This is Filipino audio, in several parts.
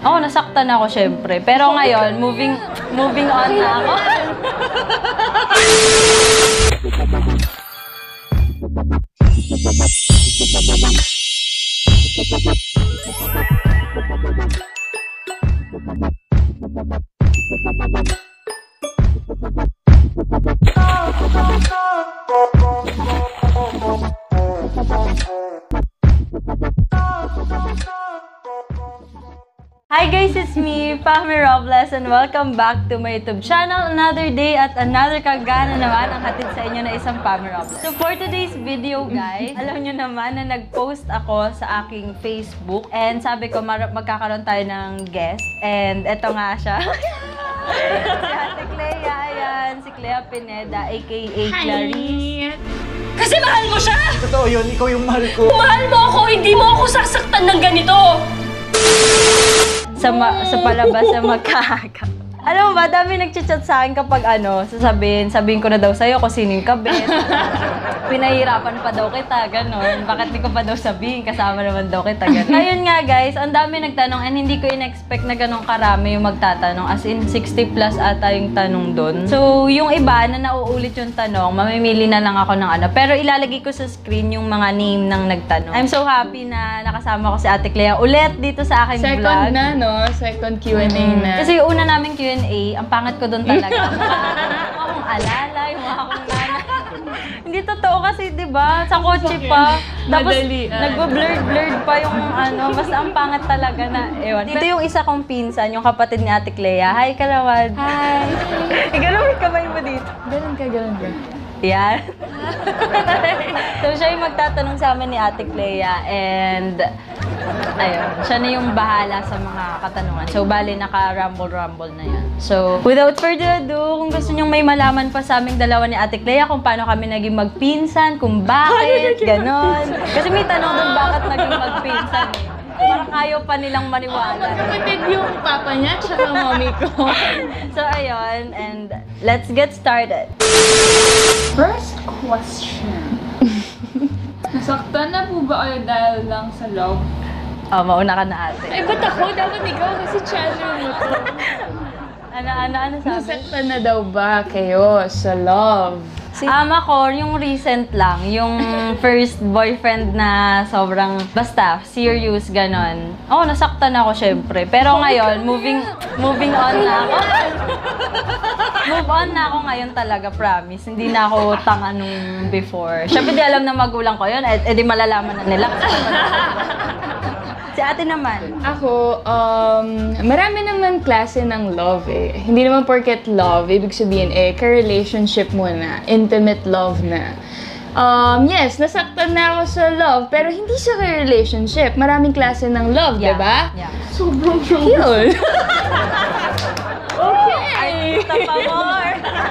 Oo, nasaktan ako syempre. Pero ngayon, moving on na ako. Hi guys, it's me, Pami Robles, and welcome back to my YouTube channel. Another day at another kagana naman ang hatid sa inyo na isang Pami Robles. So for today's video guys, alam nyo naman na nag-post ako sa aking Facebook and sabi ko magkakaroon tayo ng guest. And eto nga siya. Si Ate Clea, ayan. Si Clea Pineda, aka Clarice. Kasi mahal mo siya! Totoo yun, ikaw yung mahal ko. Kung mahal mo ako, hindi mo ako sasaktan ng ganito! Sa palabas na magkakak. Alam mo ba, dami nagchat-chat sa akin kapag sabihin ko na daw sa'yo kung sino yung kabit. Pinahirapan pa daw kita, gano'n. Bakit di ko pa daw sabihin, kasama naman daw kita, gano'n. Ayun nga guys, ang dami nagtanong and hindi ko in-expect na gano'ng karami yung magtatanong. As in, 60 plus ata yung tanong doon. So, yung iba na nauulit yung tanong, mamimili na lang ako ng ano. Pero ilalagay ko sa screen yung mga name ng nagtanong. I'm so happy na nakasama ko si Ate Clea ulit dito sa aking vlog. Second na, no? Second Q&A na. Kasi yung una namin Q&A, ang pangat ko doon talaga. Mukha akong alalay, mukha akong nanay. Hindi totoo kasi, di ba? Sa kotse pa. Tapos, nagbo-blurred pa yung ano. Basta ang pangat talaga na, ewan. Dito yung isa kong pinsan, yung kapatid ni Ate Clea. Hi, Kalawad. Hi. Ganun yung kamay mo dito. Ganun ka. Yan. So, siya yung magtatanong sa amin ni Ate Clea and ayun, siya na yung bahala sa mga katanungan. So, bali, naka-rumble na yan. So, without further ado, kung gusto nyong may malaman pa sa aming dalawa ni Ate Clea kung paano kami naging magpinsan, kung bakit, ganon. Kasi may tanong doon bakit naging magpinsan eh. Parang ayaw pa nilang maniwala. Kapatid yung papa niya, tsaka mommy ko. So, ayun, and let's get started. First question. Nasaktan na po ba kayo dahil lang sa love? Oh, mauna ka na ate. Ay, ba't ako? Dapat ikaw kasi channel mo to. Ano sabi? Nasaktan na daw ba kayo sa love? Ako, yung recent lang, yung first boyfriend na sobrang basta, serious, ganon. Oo, nasaktan ako syempre. Pero ngayon, moving on na ako. Move on na ako ngayon talaga, promise. Hindi na ako tanga nung before. Syempre, di alam na magulang ko yun, di malalaman na nila. Si ate naman. Ako, marami naman klase ng love eh. Hindi naman porket love, ibig sabihin ka-relationship muna, intimate love na. Yes, nasaktan na ako sa love, pero hindi sa relationship. Maraming klase ng love, Yeah. diba? Yeah. Sobrang Yun. Okay. Ay, tapa more.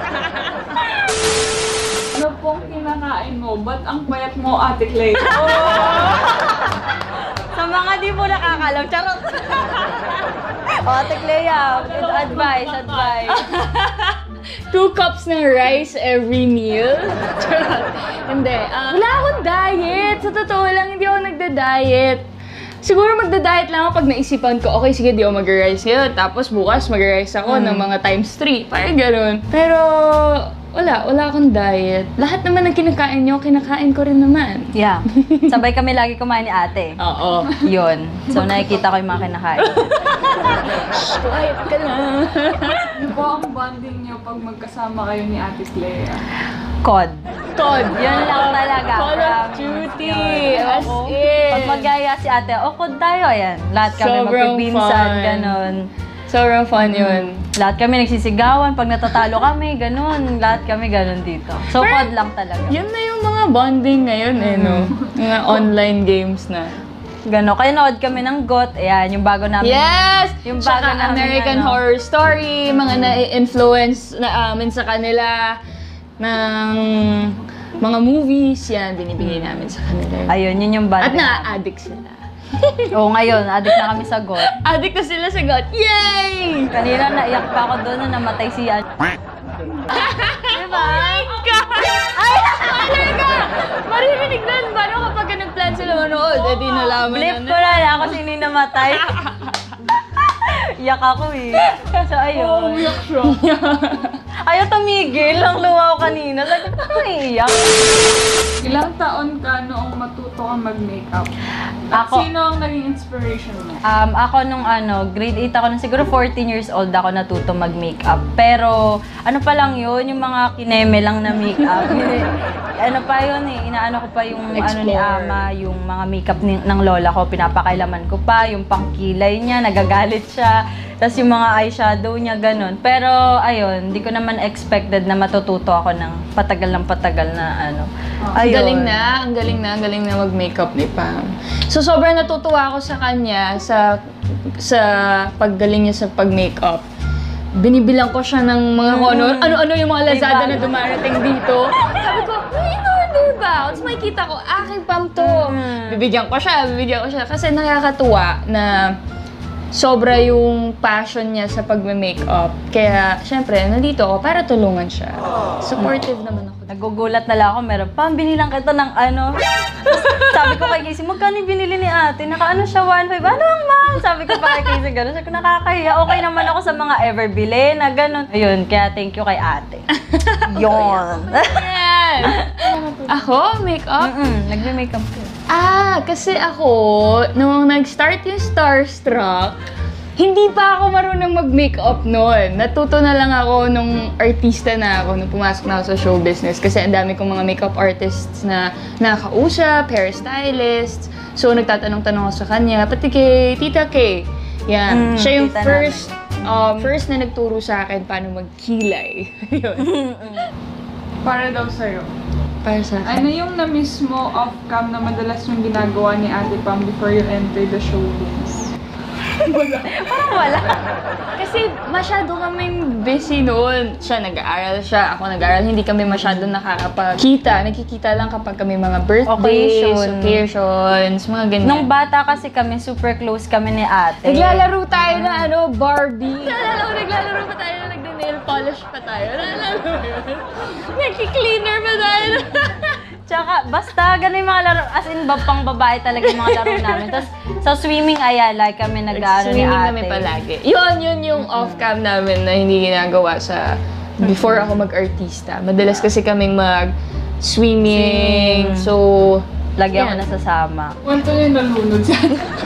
Ano pong kinakain mo? Ba't ang payat mo, Ate Clea? Sa mga di mo nakakalam, charot. O, Ate Clea, advice. 2 cups ng rice every meal. Hindi. Wala akong diet. Sa totoo lang, hindi ako nagda-diet. Siguro magda-diet lang ako pag naisipan ko, okay, sige, di ako mag-rice ngayon. Tapos bukas mag-rice ako ng mga times 3. Parang gano'n. Pero wala akong diet. Lahat naman ng kinakain nyo, kinakain ko rin naman. Yeah. Sabay kami lagi kumain ni ate. Oo. Yun. So, nakikita ko yung mga kinakain. Shh, quiet ka lang. Ano po ang bonding niyo pag magkasama kayo ni Ate Clea? Cod. Todd. Yun lang talaga. Call of Promise. Duty. Yun. As Oo. in. Pag magyaya si ate, cod tayo. Ayan. Lahat kami Sobrang magpipinsan. fun. Ganon. Sobrang fun yun. Lahat kami nagsisigawan. Pag natatalo kami, ganon. Lahat kami ganon dito. So, Pero, cod lang talaga. Yun na yung mga bonding ngayon eh, no? Mga online games na. Ganon. Kaya nood kami ng GOT. Ayan, yung bago namin. Yes! Yung Tsaka bago namin, American ano. Horror Story, mga na-influence na amin sa kanila ng mga movies, yan, binibigay namin sa kanila. Ayun, yun yung banda. At na-addict sila. Oo, ngayon, addict na kami sa GOT. Addict na sila sa God. Yay! Kanina, naiyak pa ako doon na namatay si Diba? Oh my God! Ay, talaga! Maririnig nun, paano kapag nag-plan sila manood? Eh, di nalaman Blip na ko na ako sino yung namatay. Iyak ako eh. So, ayun. Umiyak siya. Ayaw tumigil. Ang luwa ko kanina. Sabi ko, iiyak. Ilang taon ka noong matuto kang mag-makeup? At Ako- sino ang naging inspiration mo? Ako nung grade 8 ako, nung siguro 14 years old ako natuto mag-makeup. Pero, ano pa lang yun, yung mga kineme lang na makeup. Ano pa yun eh, inaano ko pa yung ano ni Explore. ama, yung mga makeup ng lola ko, pinapakailaman ko pa, yung pangkilay niya, nagagalit siya. Tapos yung mga eyeshadow niya, ganun. Pero, ayun, hindi ko naman expected na matututo ako ng patagal na ano. Ang galing na mag-makeup ni Pam. So, sobrang natutuwa ako sa kanya sa paggaling niya sa pag-makeup. Binibilang ko siya ng mga ano-ano yung mga Lazada na dumarating dito. Sabi ko, in order ba? Tapos makikita ko, aking Pam to. Bibigyan ko siya. Kasi nakakatuwa na sobra yung passion niya sa pag-makeup. Kaya, syempre, nandito ako para tulungan siya. Supportive naman ako. Nagugulat na lang ako, meron pa, binilang kita ng ano. Sabi ko kay Casey, magkano yung binili ni ate? Nakaano siya, 1.5. Ano ang mahal? Sabi ko pa kay Casey, gano'n. Sabi ko, nakakahiya. Okay naman ako sa mga ever bili na gano'n. Ayun, kaya thank you kay ate. Yon. Yan! Ako, makeup? Nagme-makeup ko. Kasi ako, nung nag-start yung Starstruck, hindi pa ako marunong mag-makeup noon. Natuto na lang ako nung artista na ako, nung pumasok na ako sa show business. Kasi ang dami kong mga makeup artists na nakausap, hairstylists. So, nagtatanong-tanong ako sa kanya, pati kay Tita K. Yan. Siya yung tita first na nagturo sa akin paano magkilay. Yun. Para daw sa'yo. Para sa akin. Ano yung na-miss mo off-cam na madalas yung ginagawa ni Ate Pam before you enter the showbiz? Wala. Kasi masyado kaming busy noon. Siya nag-aaral siya, ako nag-aaral. Hindi kami masyado nakakapagkita. Nagkikita lang kapag kami mga birthdays, occasions, mga ganyan. Nung bata kasi kami, super close kami ni ate. Naglalaro tayo na Barbie. Naglalaro pa tayo na nagde-nail polish pa tayo. Naalala mo yun? Nagki-cleaner pa tayo. Tsaka, basta ganun yung mga laro, as in, pang babae talaga yung mga laro namin. Tapos, sa swimming, like kami nag-ano ni Swimming ate. kami palagi. Yun yung off-cam namin na hindi ginagawa sa before ako mag-artista. Madalas kasi kaming mag-swimming. So, Lagi ako yan. nasasama. Kwento niya yung nalunod sa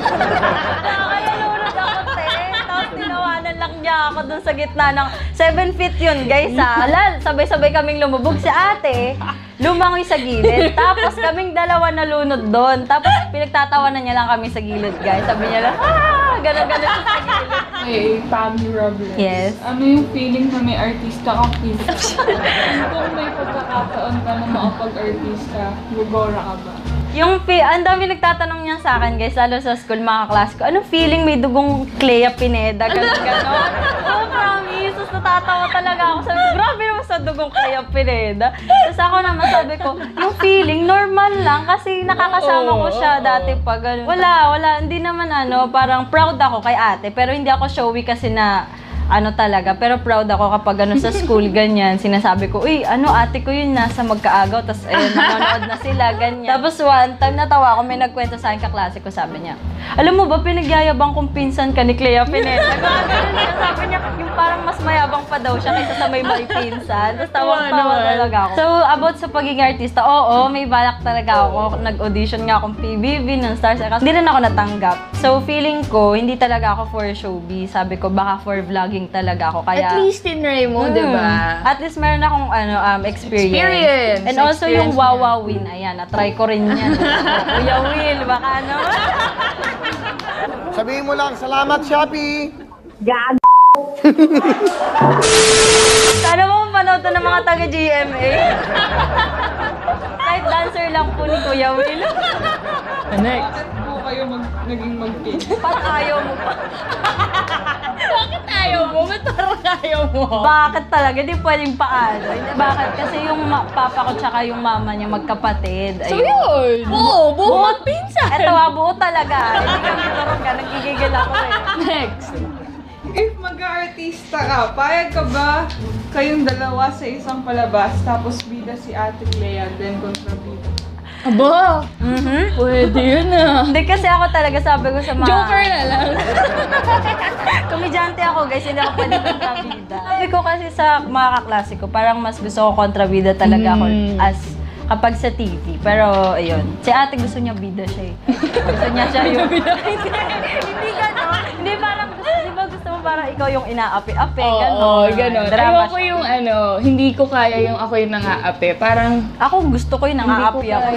Kaya nunod ako, te. Tapos tinawanan lang niya ako dun sa gitna ng 7 feet yun, guys, ha. Alal, sabay-sabay kaming lumubog. Si ate, lumangoy sa gilid. Tapos kaming dalawa nalunod doon. Tapos pinagtatawanan niya lang kami sa gilid, guys. Sabi niya lang, ganon-ganon siya sa gilid. Hey, Pammy Robles. Yes. Ano yung feeling na may artista kang pizza? Kung may pagkakataon ka na makapag-artista, gugora ka ba? Ang dami nagtatanong niya sa akin, guys, lalo sa school, mga class ko, anong feeling may dugong Clea Pineda, gano'n. Oh, promise. Tapos natatawa talaga ako. Sabi ko, grabe naman sa dugong Clea Pineda. Tapos ako naman sabi ko, yung feeling, normal lang kasi nakakasama ko siya dati pa, gano'n. Wala. Hindi naman parang proud ako kay ate, pero hindi ako showy kasi na talaga. Pero proud ako kapag sa school, ganyan. Sinasabi ko, uy, ate ko yun, nasa magkaagaw. Tapos, ayun, nanonood na sila, ganyan. Tapos, one time natawa ako, may nagkwento sa akin kaklase ko, sabi niya, alam mo ba, pinagyayabang kong pinsan ka ni Clea Pineda. Ganun niya, sabi niya, yung parang mas mayabang pa daw siya kaysa sa may pinsan. Tapos, tawang-tawa talaga ako. So, about sa pagiging artista, oo, may balak talaga ako. Nag-audition nga akong PBB ng Stars. Hindi rin ako natanggap. So, feeling ko, hindi talaga ako for showbiz. Sabi ko, baka for vlogging talaga ako. Kaya, At least tinry mo, di ba? At least meron akong experience. And also yung Experience Wawa Win. Ayan, na-try ko rin yan. Kuya Will, baka naman. Sabihin mo lang, salamat Shopee! Sana mo mapanood to ng mga taga-GMA. Kahit dancer lang po ni Kuya Will. Next. Bakit po kayo naging mag-pin? Ba't ayaw mo pa? Bakit ayaw mo? Ba't parang ayaw mo? Bakit talaga? Di pwedeng paano. Bakit? Kasi yung papa ko tsaka yung mama niya magkapatid. So Ayun. yun. Buo magpinsan. Eto buo talaga. Hindi kami turong ka. Nagigigil ako eh. Next. If mag-artista ka, payag ka ba kayong dalawa sa isang palabas tapos bida si Ate Clea, then kontrabida? Aba, pwede yun ah. Hindi kasi ako talaga sabi ko sa mga... Joker na lang. Komedyante ako, guys. Hindi ako pwede kontrabida. Sabi ko kasi sa mga kaklase ko, parang mas gusto ko kontrabida talaga ako as kapag sa TV. Pero, ayun. Si ate gusto niya bida siya eh. Gusto niya siya yung... Hindi gano'n. Hindi parang, di ba gusto mo parang ikaw yung inaapi-api, gano'n. Oo, gano'n. Drama Ayoko siya. yung hindi ko kaya yung ako yung nangaapi. Parang, Ako gusto ko yung nangaapi ako.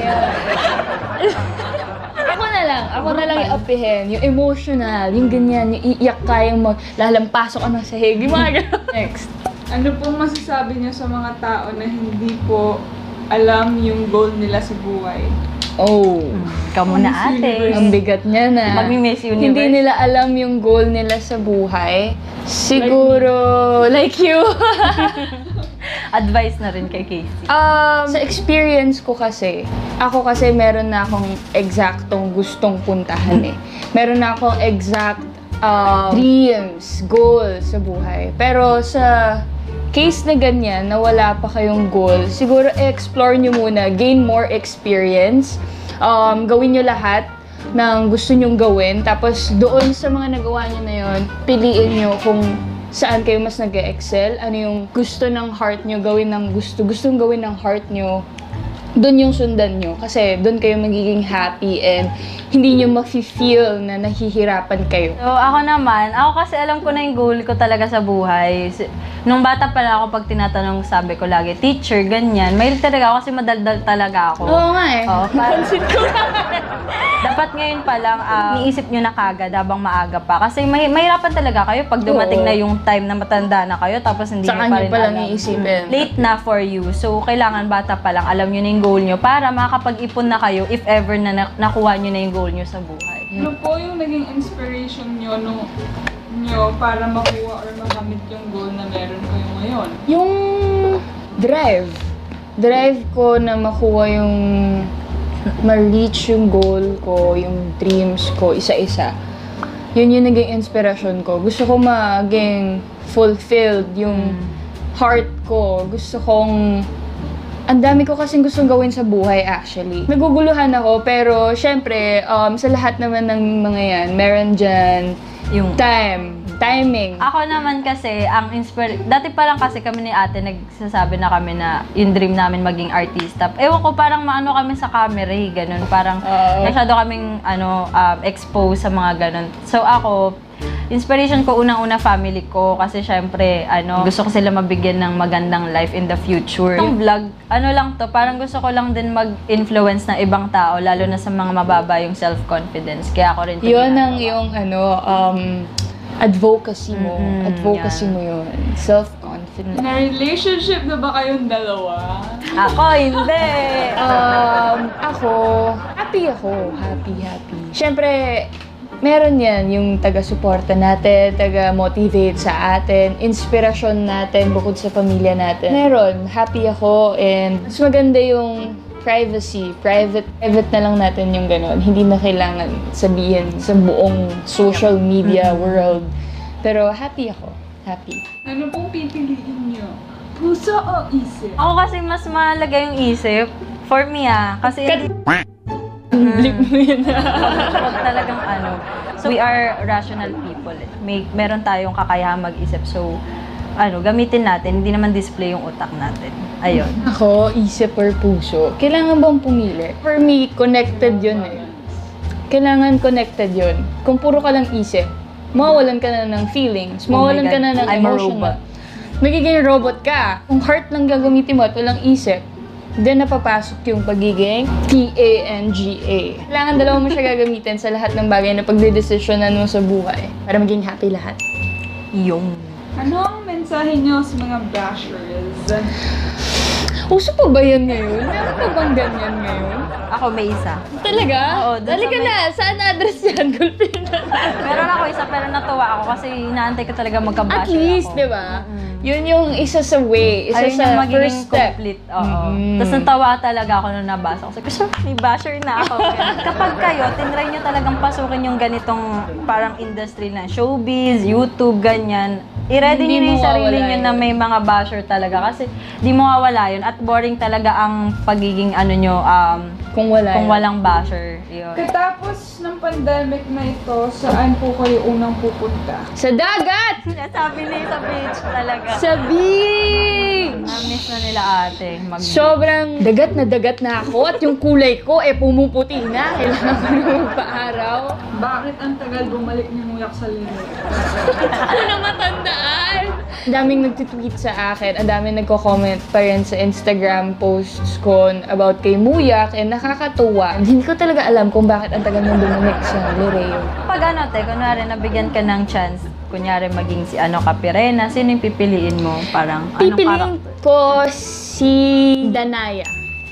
ako na lang yung apihin. Yung emotional, yung ganyan, yung iiyak kayang lalampasok ka ng sahig. Yung mga gano'n. Next. Ano pong masasabi niyo sa mga tao na hindi po alam yung goal nila sa buhay? Oh. Ikaw muna ate. Ang bigat niya na. Mag-Miss Universe. Hindi nila alam yung goal nila sa buhay. Siguro, like you. Advice na rin kay Casey. Sa experience ko kasi, ako kasi meron na akong eksaktong gustong puntahan eh. Meron na akong exact dreams, goals sa buhay. Pero sa case na ganyan, na wala pa kayong goal, siguro explore nyo muna, gain more experience, gawin nyo lahat ng gusto nyong gawin, tapos doon sa mga nagawa nyo na yon, piliin nyo kung saan kayo mas nag-excel, ano yung gusto ng heart nyo, gustong gawin ng heart nyo, doon yung sundan nyo. Kasi doon kayo magiging happy and hindi nyo ma-feel na nahihirapan kayo. So, ako kasi alam ko na yung goal ko talaga sa buhay. Nung bata pa lang ako, pag tinatanong, sabi ko lagi, teacher, ganyan. May talaga ako kasi madaldal talaga ako. Oo nga eh. Oo, dapat ngayon pa lang, niisip nyo na kagad habang maaga pa. Kasi mahirapan talaga kayo pag dumating Oo. na yung time na matanda na kayo, tapos hindi Saka nyo pa nyo rin pa lang alam. iisipin. Late na for you. So, kailangan bata pa lang, alam nyo na yung goal nyo para makakapag-ipon na kayo if ever na nakuha nyo na yung goal nyo sa buhay. Ano po yung naging inspiration nyo para makuha or makamit yung goal na meron kayo ngayon? Yung drive ko na makuha yung ma-reach yung goal ko, yung dreams ko, isa-isa. Yun yung naging inspiration ko. Gusto ko maging fulfilled yung heart ko. Gusto kong... Ang dami ko kasing gustong gawin sa buhay actually. Naguguluhan ako pero syempre sa lahat naman ng mga yan, meron dyan Yung timing. Ako naman kasi, dati pa lang kasi kami ni ate, nagsasabi na kami na yung dream namin maging artista. Ewan ko, parang maano kami sa camera eh, ganun. Parang masyado kaming exposed sa mga ganun. So ako, inspiration ko unang-una family ko kasi syempre, gusto ko sila mabigyan ng magandang life in the future. Yung vlog, lang to, parang gusto ko lang din mag-influence ng ibang tao, lalo na sa mga mababa yung self-confidence. Kaya ako rin ito Yun ginagawa. ang yung advocacy mo. Advocacy yan. mo yun. Self-confidence. Na relationship na ba kayong dalawa? Ako, hindi! Ako, happy ako. Happy. Siyempre, meron yan yung taga-suporta natin, taga-motivate sa atin, inspirasyon natin bukod sa pamilya natin. Meron, happy ako and mas maganda yung privacy. Private na lang natin yung gano'n. Hindi na kailangan sabihin sa buong social media world. Pero happy ako. Happy. Ano pong pipiliin nyo? Puso o isip? Ako kasi mas mahalaga yung isip. For me kasi Blip mo yun. wag talagang So, we are rational people. Meron tayong kakayahan mag-isip. So, gamitin natin. Hindi naman display yung utak natin. Ayun. Ako, isip or puso. Kailangan bang pumili? For me, connected yun eh. Kailangan connected yun. Kung puro ka lang isip, mawawalan ka na ng feelings, mawawalan ka na ng I'm a emotion. robot. Magiging robot ka. Kung heart lang gagamitin mo at walang isip, then napapasok yung pagiging TANGA. Kailangan dalawa mo siya gagamitin sa lahat ng bagay na pagdedesisyonan mo sa buhay para maging happy lahat. Yung. Ano ang mensahe nyo sa mga bashers? Uso pa ba yan ngayon? Meron pa bang ganyan ngayon? Ako may isa. Talaga? Oo, dun Dali sa ka may- na. Saan address yan? Gulpin na. Meron ako isa pero natuwa ako kasi inaantay ko talaga magka-bash At least, ako. di ba? Yun yung isa sa way, isa Ayun sa yung magiging first step. complete. Oo. Mm. Tapos natawa talaga ako nung nabasa ko. Kasi may basher na ako. Kapag kayo, tinry nyo talagang pasukin yung ganitong parang industry na showbiz, YouTube, ganyan, I-ready Hindi nyo yung sarili mawawala nyo yun. na may mga basher talaga kasi di mawawala yun at boring talaga ang pagiging ano nyo, Kung wala kung yun. walang basher. Yun. Katapos ng pandemic na ito, saan po kayo unang pupunta? Sa dagat! Sabi niya sa beach talaga. Sa beach! Na-miss na nila ate. Sobrang dagat na ako at yung kulay ko pumuputi na. Kailangan ko na magpa-araw. Bakit ang tagal bumalik ni Muyak sa lino? Ako na matandaan! Ang daming nagtitweet sa akin, ang daming nagko-comment pa rin sa Instagram posts ko about kay Muyak, nakakatuwa. Hindi ko talaga alam kung bakit ang tagal mong bumalik sa Lireo. Pag ano te, kunwari nabigyan ka ng chance, kunyari maging si ano Kapirena, sino yung pipiliin mo? Parang Pipiliin ko si Danaya.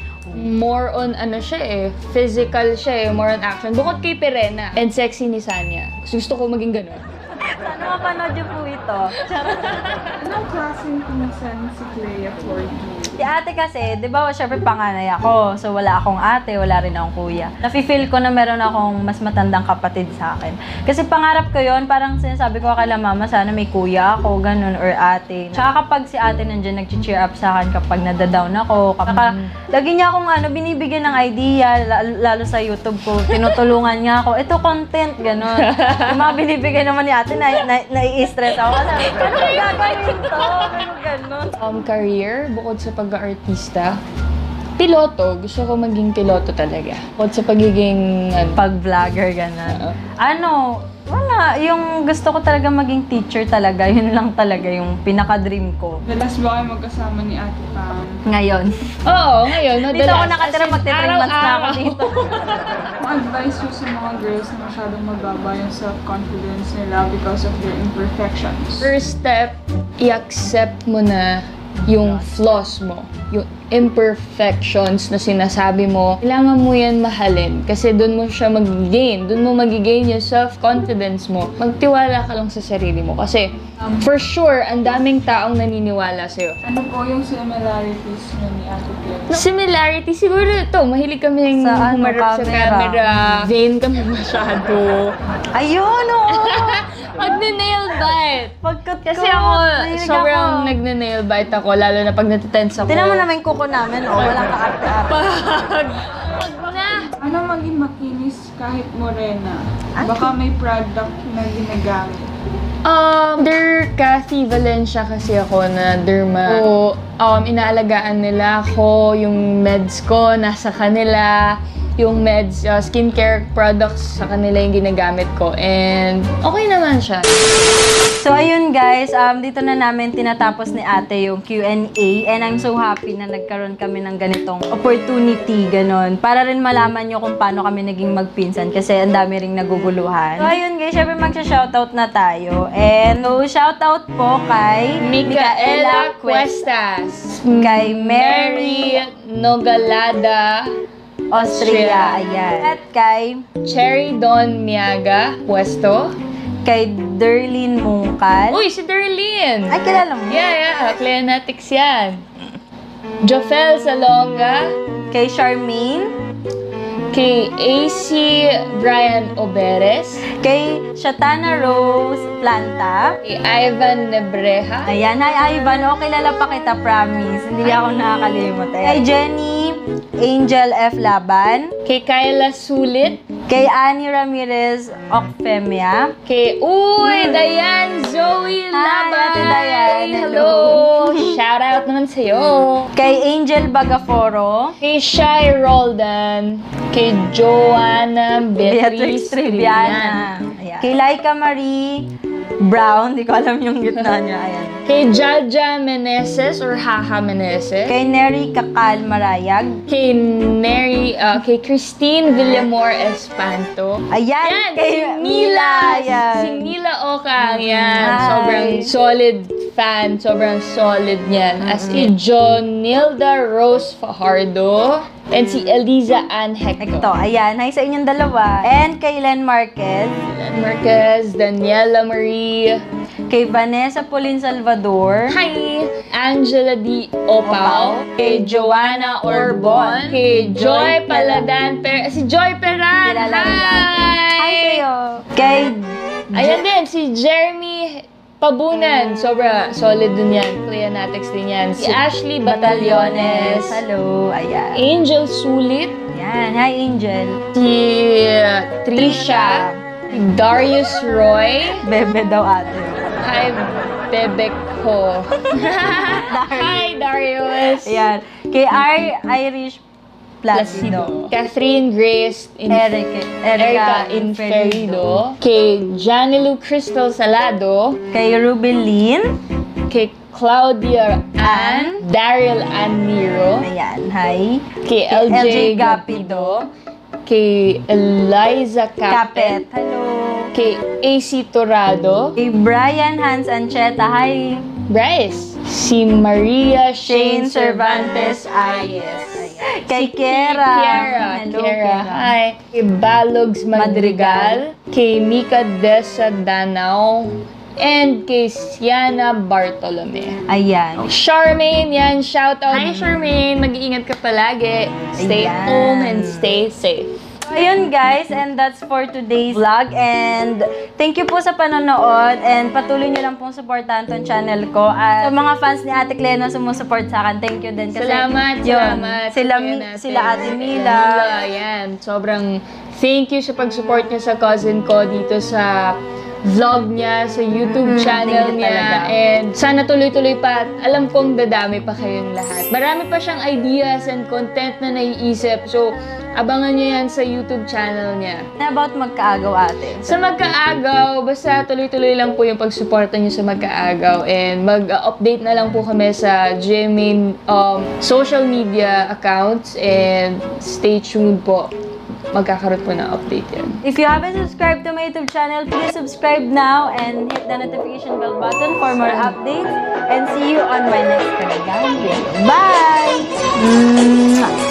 More on ano siya physical siya more on action. Bukod kay Pirena and sexy ni Sanya. Gusto ko maging ganun. Sana mapanood niyo po ito. Anong klaseng pinsan si Clea for you? Si ate kasi, di ba, syempre panganay ako. So, wala akong ate, wala rin akong kuya. Nafe-feel ko na meron akong mas matandang kapatid sa akin. Kasi pangarap ko yon, parang sinasabi ko kay mama, sana may kuya ako, ganun, or ate. Tsaka kapag si ate nandiyan, nag-cheer up sa akin kapag nadadown ako. Lagi niya akong binibigyan ng idea, lalo sa YouTube ko. Tinutulungan niya ako, ito content, ganun. Yung mga binibigay naman ni ate, nai-stress ako. Kasi, ano ba gagawin to? Ganun. Career, bukod sa pag-artista, piloto. Gusto ko maging piloto talaga. Bukod sa pagiging Pag-vlogger, gano'n. Oo. Wala. Yung gusto ko talaga maging teacher talaga. Yun lang talaga yung pinaka-dream ko. Dalas ba kayo magkasama ni Ate Pam? Ngayon. Oo, ngayon. Dito ako madalas. nakatira, As in, magti 3 months na ako araw-araw. dito. Ang advice nyo sa mga girls na masyadong mababa yung self-confidence nila because of their imperfections? First step, i-accept mo na yung flaws mo, yung imperfections na sinasabi mo, kailangan mo yan mahalin kasi doon mo siya mag-gain, doon mo mag-gain yung self-confidence mo. Magtiwala ka lang sa sarili mo kasi for sure, ang daming taong naniniwala sa'yo. Ano po yung similarities nyo ni Ate Clea? Similarity, siguro ito, mahilig kaming Sa humarap sa camera. camera. Vain kami masyado. Ayun, oo! Mag-nail bite. Pagkat Kasi ako, sobrang nagne-nail bite ako, lalo na pag natitense ako. Tinan mo naman yung kuko namin, walang kaarte-arte. Wag na! Ano maging makinis kahit morena? Baka may product na ginagamit. Kathy Valencia kasi ako na derma. So, inaalagaan nila ako, yung meds ko nasa kanila, yung meds, skincare products sa kanila yung ginagamit ko. And okay naman siya. So, ayun guys, dito na namin tinatapos ni ate yung Q&A and I'm so happy na nagkaroon kami ng ganitong opportunity, ganon. Para rin malaman nyo kung paano kami naging magpinsan kasi ang dami ring naguguluhan. So, ayun guys, syempre magsha-shoutout na tayo. And so, shoutout po kay Micaela Cuestas, kay Mary Nogalada, Austria, ayan. At kay Cherry Don Miaga, Puesto. kay Derlyn Mungkal. Uy, si Derlyn! Ay, kilala mo? Yeah. Cleanatics yan. Jofel Salonga. Kay Charmaine. Kay AC Brian Oberes. Kay Shatana Rose Planta. Kay Ivan Nebreja. Ayan, hi Ivan. O, kilala pa kita, promise. Hindi ako nakakalimot. Ayan. Kay Jenny Angel F. Laban. Kay Kyla Sulit. Kay Annie Ramirez Ocfemia. Kay Dayan Zoe Laban. Ate Dayan. Hello! Shout out naman sa'yo. Kay Angel Bagaforo. Kay Shy Roldan. Kay Joanna Beatriz Triviana. Ayan. Kay Laika Marie Brown. Di ko alam yung gitna niya. Ayan. Kay Jaja Meneses or Haha Meneses. Kay Neri Kakal Marayag. Kay kay Christine Villamor Espanto. Ayan. Yan, Kay si Mila. Ayan. Si Mila Okang, yan. Hi. Sobrang solid fan, sobrang solid niyan. As in, Jonilda Rose Fajardo, and si Eliza Ann Hector. Ito, ayan. Hi sa inyong dalawa. And kay Len Marquez. Marquez, Daniela Marie, Kay Vanessa Pauline Salvador. hi, Angela D. Opao, kay Joanna Orbon, kay Joy Paladan, si Joy Peran, Kilala hi! Hi sa'yo. Kay Ayan din, si Jeremy Pabunan, sobra solid din yan. Cleanatics din yan. Si Ashley Batallones. Hello. Ayan. Angel Sulit. Yan. Hi, Angel. Si Trisha. Si Darius Roy. Bebe daw ate. Hi, Bebek ko. Hi, Darius. Ayan. Kay Irish Placido. Catherine Grace Erica Inferido. Kay Janilu Crystal Salado. Kay Rubelin. Kay Claudia Ann. Daryl Ann Nero. Ayan. Hi. Kay LJ Gapido. Kay Eliza Capet. Hello. Kay AC Torado. Kay Brian Hans Ancheta. Hi. Bryce. Si Maria Shane Shane Cervantes Cervantes Ayes. Kay Si Kiera. Hello, Kiera. Hi. Kay Balogs Madrigal. Kay Mika Desa Danao. And kay Siana Bartolome. Ayan. Charmaine, yan, shout out. Hi Charmaine, mag-iingat ka palagi. Stay Ayan. home and stay safe. So, ayun guys, and that's for today's vlog. And thank you po sa panonood. And patuloy nyo lang pong supportahan tong channel ko. At sa mga fans ni Ate Clea na sumusupport sa akin, thank you din. Kasi, Salamat, yun, salamat. Sila Ate Mila. Yan, sobrang thank you sa pag-support niya sa cousin ko dito sa vlog niya, sa YouTube channel thank you niya. talaga. And sana tuloy-tuloy pa. Alam kong dadami pa kayong lahat. Marami pa siyang ideas and content na naiisip. So, abangan niyo yan sa YouTube channel niya. About magkaagaw ate. Sa Magkaagaw, basta tuloy-tuloy lang po yung pagsuporta niyo sa Magkaagaw. And mag-update na lang po kami sa GMA social media accounts. And stay tuned po. Magkakaroon po ng update yan. If you haven't subscribed to my YouTube channel, please subscribe now and hit the notification bell button for more updates. And see you on my next Kanagang video. Bye! Mwah!